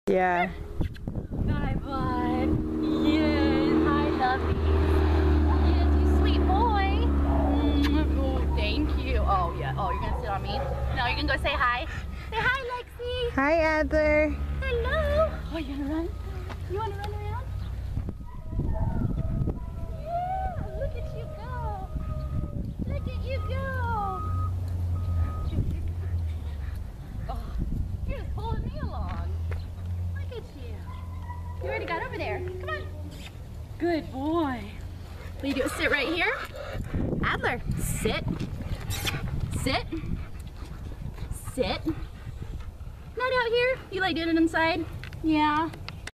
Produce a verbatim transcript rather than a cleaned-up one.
Yeah. Bye, bud. Yes, I love you. Yes, you sweet boy. Mm, oh, thank you. Oh, yeah. Oh, you're gonna sit on me? No, you're gonna go say hi. Say hi, Lexi. Hi, Adler. Hello. Oh, you wanna run? You wanna run around? Yeah, look at you go. Look at you go. Oh, you're just pulling me along. Look at you. You already got over there. Come on. Good boy. Will you do? Sit right here. Adler, sit. Sit. Sit. Not out here. You like doing it inside? Yeah.